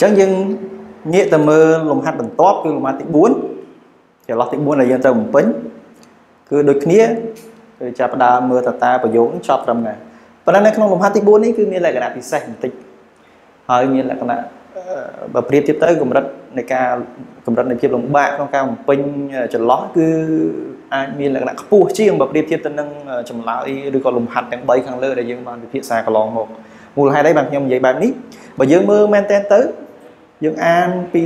chẳng nhưng nghĩa tầm mơ lồng hạt bằng top cứ lồng hạt tí 4 chỉ lọt tí 4 là dân tao một pính cứ đôi khía cứ chạp đá mưa ta và dũng chọp rầm này và nên không lồng hạt tí 4 ấy cứ nghĩa là cái đá tí sạch một tích hỏi nghĩa là cái đá và priệp tiếp tới cùng rất này ca cùng rất này tiếp lồng bạc trong cao một pính chật lót cứ ai nghĩa là cái đá cua chiêng và priệp tiếp tới nâng chầm lão đi còn lồng hạt đang bay khăn lơ để dân mà phía xa cả lòng một mùa hai đấy bằng nhau vậy bạn ní và dương mưa men ten tới dương an pi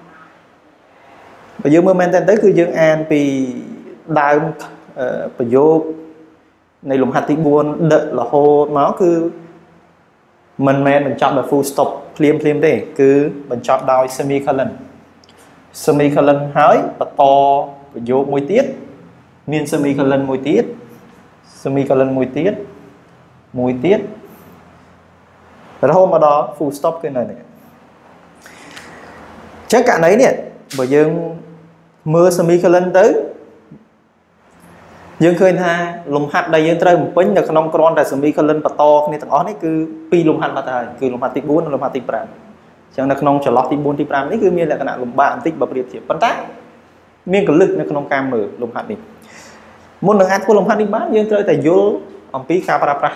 và dương mưa men ten tới cứ dương an pi đào và vô này lùng hạt tí buôn đợi là hô nó cứ mình chọn là full stop phim đấy cứ mình chọn đòi semicolon hỏi và to và vô môi tiết miền semicolon môi tiết rồi hôm đó full stop cái này chắc cả đấy nè bởi dương mưa semicolon tới dương khơi tha lùng hạt đây dương trời một pính là non con tại semicolon và to này thằng ó đấy cứ pi lùng hạt mà thay cứ lùng hạt tí 4 lùng hạt tí 5 chẳng là non trở lót tí 4 tí 5 đấy cứ miên là cái nạn lùng bạn tích và biệt thiệp phân tác miên cái lực nó non cam mở lùng hạt này môn đường hạt của lùng hạt đi bán dương trời tại vô ông pi kapara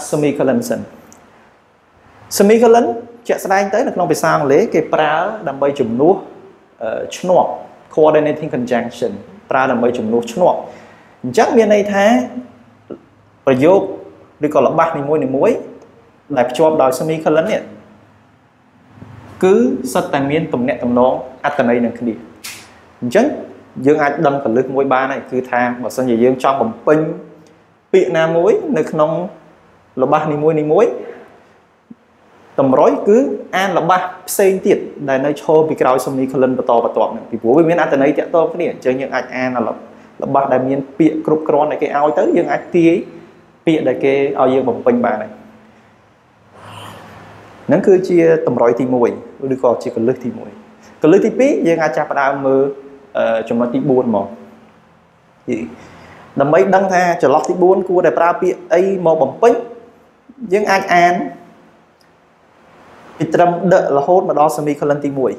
semicolon chạy sang tới là non phải sang lấy cái pra đầm bay chùm nua chnuộc coordinating conjunction pra đầm bay chùm nua chnuộc chắc miền này thếประโยค đi còn là ba này muối đại cho đòi semicolon này cứ sát tài miên tụm nẹt tụm nó ăn này là cái gì chắc dương ai đâm cả lực muối ba này cứ tham và sân gì dương trong bầm pin Việt Nam muối nơi không là ba này muối tầm rối cứ an là ba xây tiệt đại nơi cho bị cáo semicolon và to này vì bố bên ăn này chạy to cái này chơi những anh an là ba đại miên bịa cục cron này cái ao tới dương ai tí bịa đại cái ao dương bầm pin bà này nó cứ chia tầm rối thì muối đi còn chỉ cần lướt thì muối cần lướt thì pí dương ai chạp đào mơ trong nó tí 4 màu gì đầm mấy đăng tha cho lót tí 4 cua đại pra bịa ấy màu bầm pin dương ai an trầm đợi là hốt mà đo semicolon tí 1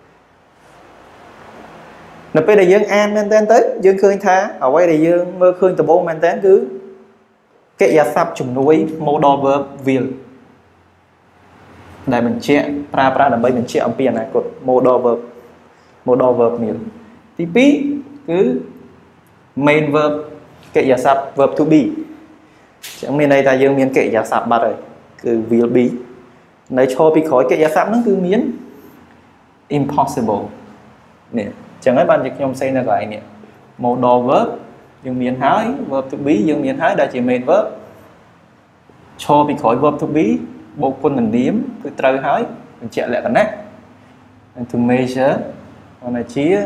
nó bây giờ dương an men ten tới dương khơi tha ở quay đây dương mơ khơi từ bố men ten cứ cái giá sắp chủng núi modal verb will đây mình che pra là mấy mình che ông tiền này cột modal verb miền tí pí cứ main verb cái giá sắp verb to be chẳng miền này ta dương miền cái giá sắp bắt rồi cứ will be này cho bị khỏi cái giá sắp nó cứ miến impossible nè chẳng ấy bạn dịch nhom xây là vậy nè modal verb dương miến hái verb to be dương miến hái đã chỉ main verb cho bị khỏi verb to be bộ quân mình điếm cứ trời hái mình chạy lại cái nát to measure còn là chia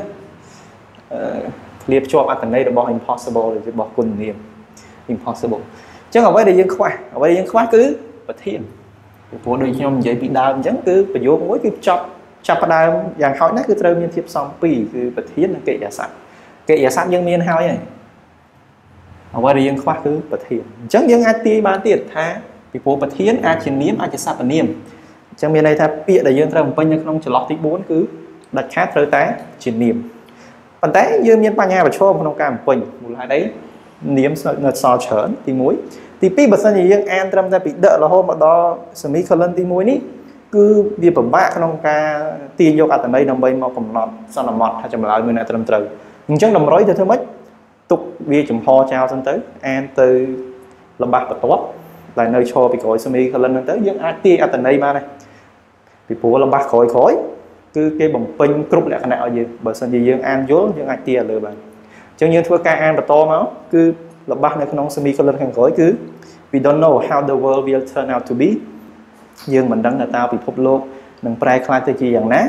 liệp cho bạn tận đây là bỏ impossible để bỏ quân niệm impossible chứ ở đây để dương khoa cứ và thiên của đôi nhom dễ bị đau chẳng cứ phải vô mỗi cái chọc đau dạng hỏi nát cứ trời miên thiệp xong pì cứ và thiên là kệ giả sát dương miên hao vậy ở đây dương khoa cứ và thiên chẳng dương ai ti ban tiền tha vì phố bật hiến ai trên niêm ai trên sạp niêm trong miền này ta bịa để dương trồng bên không chỉ lọt tí 4 cứ đặt khác tới té trên niêm còn té dương miền ba nhà và cho không cả một bình một lại đấy niêm so chởn tí muối thì pi bật sang gì dương an trong ta bị đỡ là hôm mà đó semicolon tí muối ní cứ việc bẩm bạ không ca tiền vô cả tận đây nằm bên màu cầm lọt sao nằm mọt hay chầm lại người này trầm trời nhưng chắc nằm rối thôi mất tục vì chùm ho trao sang tới an từ làm bạc và tốt là nơi cho bị khỏi semicolon tới những ati ở tận đây mà này bị bố là bạc khỏi cứ cái bồng pin cục lại cái nào gì bởi sao gì dương an vô những ati ở lừa bạn chẳng như thua ca an và to máu cứ là bạc này không semicolon hàng khối cứ we don't know how the world will turn out to be dương mình đăng là tao bị phụp lô đừng prai khai tới chi dạng ná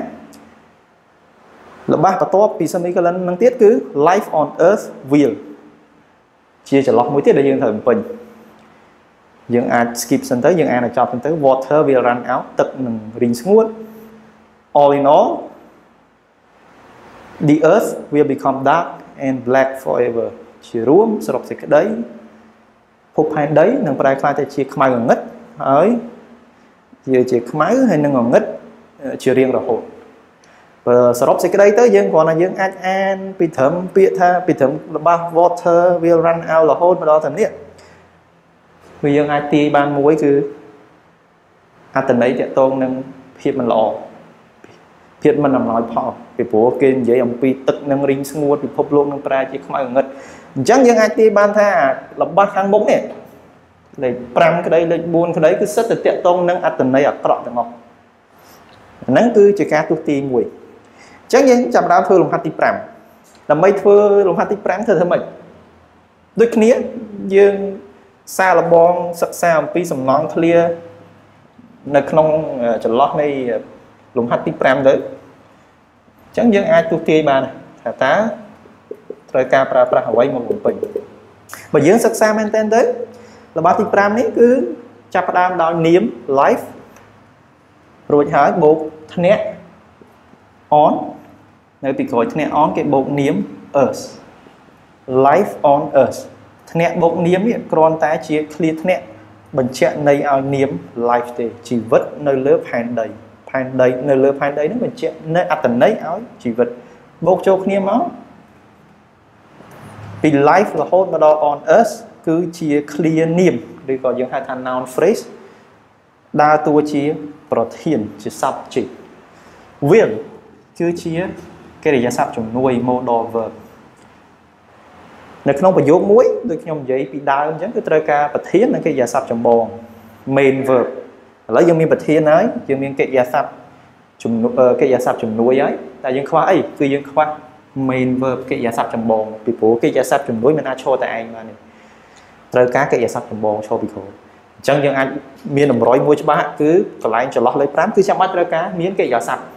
là bạc và to bị semicolon năng tiết cứ life on earth will chia cho lọt mỗi tiết để dương thời bình dương ai skip sang tới dương ai là cho tới water will run out tật mình rình xuống all in all the earth will become dark and black forever chỉ ruộng sập cái đấy phục hay đấy nâng phải khai tay chia khai ngất ấy chỉ khai hay nâng ngất chỉ riêng là hồn សរុបសេចក្តីទៅយើងគ្រាន់តែយើងអាចអានពីត្រឹមពាក្យថាពីត្រឹមរបស់ water will run out រហូតមកដល់តែនេះវាយើងអាចទាយបានមួយគឺអត្ថន័យតាក់ទងនឹងភាពមិនល្អភាពមិនអំណោយផលពីព្រោះគេនិយាយអំពីទឹកនឹងរីងស្ងួតពិភពលោកនឹងប្រែជាខ្មៅងងឹតអញ្ចឹងយើងអាចទាយបានថារបស់ខាងមុខនេះលេខ5ក្តីលេខ4ក្តីគឺសិតតែតាក់ទងនឹងអត្ថន័យអាក្រក់ទាំងអស់ហ្នឹងគឺជាការទស្សន៍ទាយមួយអញ្ចឹងយើងចាប់ផ្ដើមធ្វើលំហាត់ទី5ដើម្បីធ្វើលំហាត់ទី5ធ្វើម៉េចដូចគ្នាយើងសាកល្បងសិក្សាអំពីសំណងឃ្លានៅក្នុងចន្លោះនៃលំហាត់ទី5ទៅអញ្ចឹងយើងអាចទស្សន៍ទាយបានថាតើត្រូវការប្រើប្រាស់អ្វីមកបំពេញបើយើងសិក្សាមែនទែនទៅរបស់ទី5នេះគឺចាប់ផ្ដើមដោយនាម life រួចហើយបូកធ្នាក់ on នៅពីក្រោយធ្នាក់ on គេបូកនាម earth life on earth ធ្នាក់បូកនាមនេះគ្រាន់តែជាឃ្លាធ្នាក់បញ្ជាក់ន័យឲ្យនាម life ទេជីវិតនៅលើផែនដីនៅលើផែនដីហ្នឹងបញ្ជាក់នៅអត្ថន័យឲ្យជីវិតបូកចូលគ្នាមកពី life រហូតមកដល់ on earth គឺជាឃ្លានាមឬក៏យើងហៅថា noun phrase ដើរតួជាប្រធានជា subject will គឺជាកិរិយាសព្ទជំនួយ modal verb នៅក្នុងប្រយោគមួយដូចខ្ញុំនិយាយពីដើមអញ្ចឹងគឺត្រូវការប្រធាននិងកិរិយាសព្ទចម្បង main verb ឥឡូវយើងមានប្រធានហើយយើងមានកិរិយាសព្ទជំនួយហើយតែយើងខ្វះអីគឺយើងខ្វះ main verb កិរិយាសព្ទចម្បងពីព្រោះកិរិយាសព្ទជំនួយមិនអាចឈរតែឯងបានទេត្រូវការកិរិយាសព្ទចម្បងឈរពីក្រោយអញ្ចឹងយើងអាចមានតម្រុយមួយច្បាស់គឺកន្លែងចន្លោះលេខ5គឺចាំបាច់ត្រូវការមានកិរិយាសព្ទ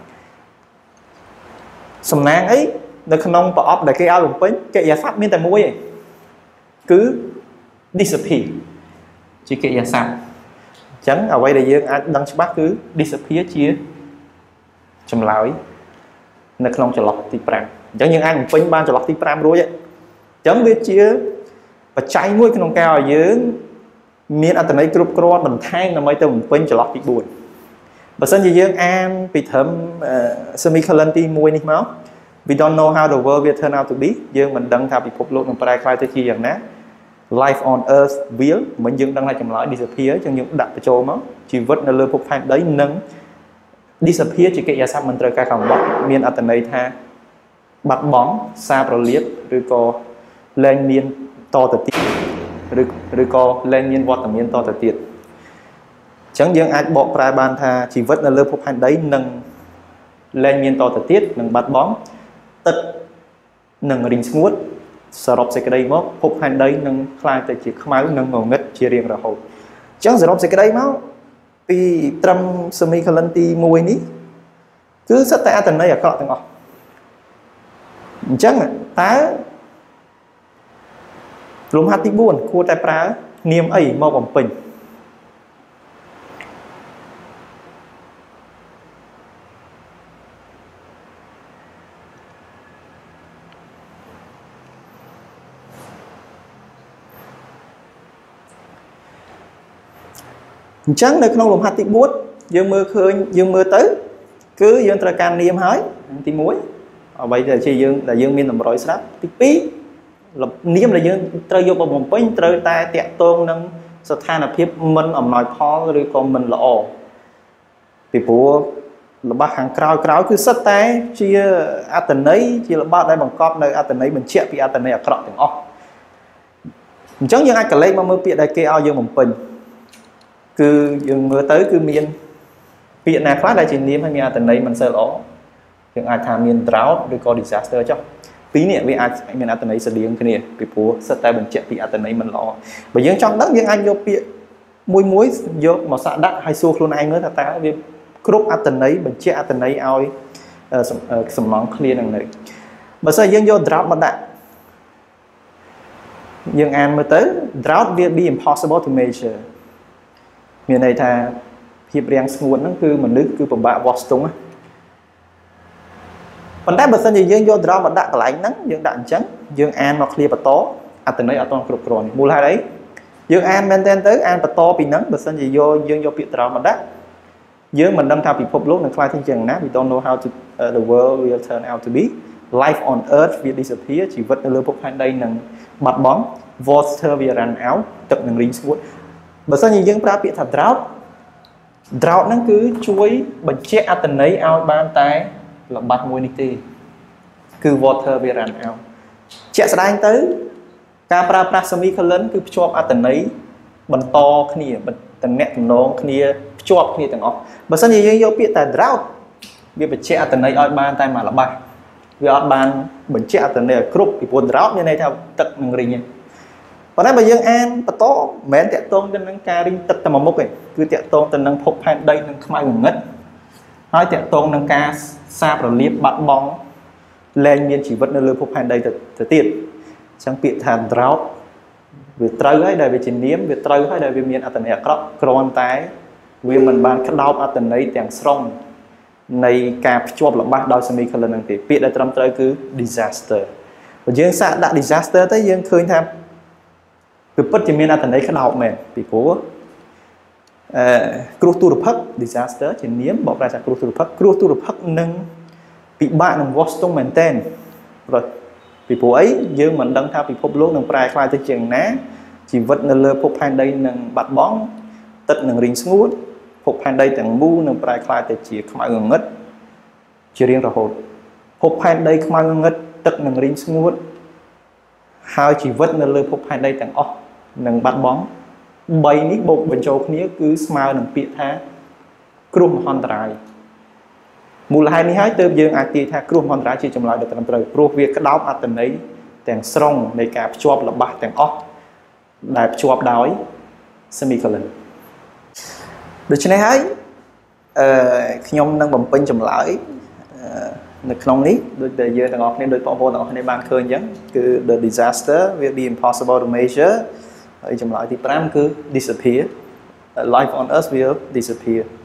សំណាងអីនៅក្នុងប្រអប់ដែលគេឲ្យបំពេញកិរិយាសព្ទមានតែមួយឯងគឺ disappear ជាកិរិយាសព្ទអញ្ចឹងអ្វីដែលយើងអាចដឹងច្បាស់គឺ disappear ជាចម្លើយនៅក្នុងចន្លោះទី5អញ្ចឹងយើងអាចបំពេញបានចន្លោះទី5រួចអញ្ចឹងវាជាបច្ច័យមួយក្នុងការឲ្យយើងមានអត្ថន័យគ្រប់គ្រាន់បន្ថែមដើម្បីទៅបំពេញចន្លោះទី4បើសិនជាយើងអានពីត្រឹម semicolon ទី1នេះមក we don't know how the world will turn out to be យើងមិនដឹងថាពិភពលោកនឹងប្រែក្លាយទៅជាយ៉ាងណា life on earth will មិនយើងដឹងថាចម្លើយ disappear អញ្ចឹងយើងដាក់បញ្ចូលមកជីវិតនៅលើភពផែនដីនឹង disappear ជាកិរិយាសព្ទមិនត្រូវការកំបត់មានអត្ថន័យថាបាត់បង់សារប្រលាបឬក៏លែងមានតទៅទៀតឬក៏លែងមានវត្តមានតទៅទៀតអញ្ចឹងយើងអាចបកប្រែបានថាជីវិតនៅលើភពផែនដីនឹងលែងមានតទៅទៀតនឹងបាត់បង់ទឹកនឹងរីងស្ងួតសរុបសេចក្តីមកភពផែនដីនឹងคล้ายទៅជាខ្មៅនិងងងឹតជារៀងរហូតអញ្ចឹងសរុបសេចក្តីមកពីត្រឹម semicolon ទី1នេះគឺសិតតែអត្ថន័យអាក្រក់ទាំងអស់អញ្ចឹងតើលំហាត់ទី4គួរតែប្រើនាមអីមកបំពេញអញ្ចឹងនៅក្នុងលំហាត់ទី4យើងមើលឃើញយើងមើលទៅគឺយើងត្រូវការនាមហើយទី1អ្វីដែលជាយើងមានតម្រុយស្រាប់ទី2នាមដែលយើងត្រូវយកមកបំពេញត្រូវតែតាក់ទងនឹងស្ថានភាពមិនអំណោយផលឬក៏មិនល្អពីព្រោះរបស់ខាងក្រោយគឺសិតតែជាអត្ថន័យជារបស់ដែលបង្កប់នៅអត្ថន័យបញ្ជាក់ពីអត្ថន័យអាក្រក់ទាំងអស់អញ្ចឹងយើងអាចកលេចមកមើលពាក្យដែលគេឲ្យយើងបំពេញគឺយើងមើលទៅគឺមានពាក្យណាខ្លះដែលជានាមហើយមានអត្ថន័យមិនសូវល្អយើងអាចថាមាន drought ឬក៏ disaster ចុះពីរនេះវាអាចមានអត្ថន័យស្រដៀងគ្នាពីព្រោះសិតតែបញ្ជាក់ពីអត្ថន័យមិនល្អបើយើងចង់ដឹងយើងអាចយកពាក្យមួយយកមកសាកដាក់ហើយសួរខ្លួនឯងមើលថាតើវាគ្រប់អត្ថន័យបញ្ជាក់អត្ថន័យឲ្យសំណងឃ្លានឹងនៅបើសិនយើងយក drought មកដាក់យើងអានមើលទៅ drought will be impossible to measure មានន័យថាភាពរាំងស្ងួតហ្នឹងគឺមនុស្សគឺពិបាកវាស់ស្ទង់ប៉ុន្តែបើសិនជាយើងយក drought មកដាក់កន្លែងហ្នឹងយើងដាក់អញ្ចឹងយើងអានមកឃ្លាបន្តអត្ថន័យអត់ទាន់គ្រប់គ្រាន់មូលហេតុអីយើងអានមែនទែនទៅអានបន្តពីហ្នឹងបើសិនជាយើងយកពាក្យ drought មកដាក់យើងមិនដឹងថាពិភពលោកនឹងខ្លាយទៅយ៉ាងណា we don't know how to the world will turn out to be life on earth will disappear ជីវិតនៅលើភពផែនដីនឹងបាត់បង់ water will run out ទឹកនឹងរីងស្ងួតបើសិនជាយើងប្រើពាក្យថា drought ហ្នឹងគឺជួយបញ្ជាក់អត្ថន័យឲ្យបានតែល្បិចមួយនេះទេគឺ water will run out ជាក់ស្ដែងទៅការប្រើប្រាស់ semicolon គឺភ្ជាប់អត្ថន័យបន្តគ្នាតំណែងគ្នាភ្ជាប់គ្នាទាំងអស់បើសិនជាយើងយកពាក្យតែ drought វាបញ្ជាក់អត្ថន័យឲ្យបានតែមួយល្បិចវាអត់បានបញ្ជាក់អត្ថន័យឲ្យគ្រប់ពីព្រោះ drought មានន័យថាទឹកនឹងរីងប៉ុន្តែបើយើងអានបន្តមិនមែនតាក់ទងទៅនឹងការរីងទឹកតែមួយមុខទេគឺតាក់ទងទៅនឹងភពផែនដីនឹងខ្មៅងងឹតហើយតាក់ទងនឹងការសាបរលាបបាត់បង់លែងមានជីវិតនៅលើភពផែនដីទៅទៀតអញ្ចឹងពាក្យថា drought វាត្រូវហើយដែលវាជានាមវាត្រូវហើយដែលវាមានអត្ថន័យអាក្រក់គ្រាន់តែវាមិនបានក្តោបអត្ថន័យទាំងស្រុងនៃការភ្ជាប់ល្បះដោយ semicolon ហ្នឹងទេពាក្យដែលត្រឹមត្រូវគឺ disaster បើយើងសាកដាក់ disaster ទៅយើងឃើញថាវាពិតជាមានអត្ថន័យក្តោបមែនពីព្រោះគ្រោះទុរភិក្ស disaster ជានាមបកប្រែថាគ្រោះទុរភិក្សនឹងពិបាកនឹងវាស់ស្ទង់មែនទែនពីព្រោះអីយើងមិនដឹងថាពិភពលោកនឹងប្រែក្លាយទៅជាយ៉ាងណាជីវិតនៅលើភពផែនដីនឹងបាត់បង់ទឹកនឹងរីងស្ងួតភពផែនដីទាំងមូលនឹងប្រែក្លាយទៅជាខ្មៅងងឹតជារៀងរហូតភពផែនដីខ្មៅងងឹតទឹកនឹងរីងស្ងួតហើយជីវិតនៅលើភពផែនដីទាំងអស់នឹងបាត់បង់3នេះបូកបញ្ចូលគ្នាគឺស្មើនឹងពាក្យថាគ្រោះមហន្តរាយមូលហេតុនេះហើយទើបយើងអាចទាយថាគ្រោះមហន្តរាយជាចម្លើយដ៏ត្រឹមត្រូវព្រោះវាក្តោបអត្ថន័យទាំងស្រុងនៃការភ្ជាប់ល្បះទាំងអស់ដែលភ្ជាប់ដោយ semicolon ដូច្នេះហើយខ្ញុំនឹងបំពេញចម្លើយនៅក្នុងនេះដូចដែលយើងទាំងអស់គ្នាដូចបងប្អូនទាំងអស់គ្នាបានឃើញអញ្ចឹងគឺ the disaster will be impossible to measure ហើយចម្លើយទី5គឺ disappear life on earth will disappear